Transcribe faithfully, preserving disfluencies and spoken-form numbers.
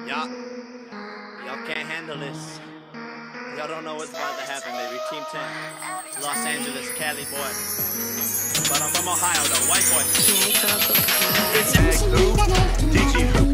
Y'all, y'all can't handle this. Y'all don't know what's about to happen, baby. Team ten, Los Angeles, Cali boy. But I'm from Ohio, though, white boy. It's